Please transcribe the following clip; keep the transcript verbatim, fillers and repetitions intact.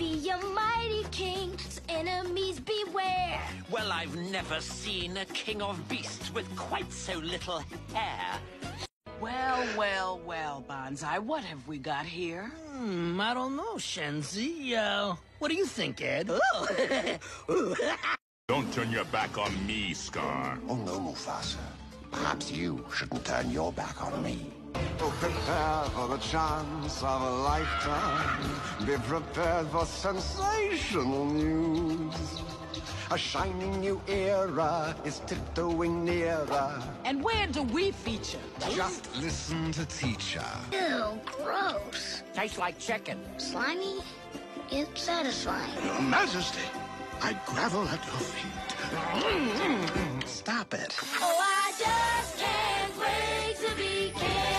be a mighty king, so enemies beware. Well, I've never seen a king of beasts with quite so little hair. Well, well, well, Banzai, what have we got here? Hmm, I don't know, Shenzi. Uh, what do you think, Ed? Don't turn your back on me, Scar. Oh no, Mufasa. Perhaps you shouldn't turn your back on me. Oh, prepare for the chance of a lifetime. Be prepared for sensational news. A shining new era is tiptoeing nearer. And where do we feature? Just listen to teacher. Ew, gross. Tastes like chicken. Slimy, yet satisfying. Your Majesty, I grovel at your feet. Stop it. Oh, I just can't wait to be king.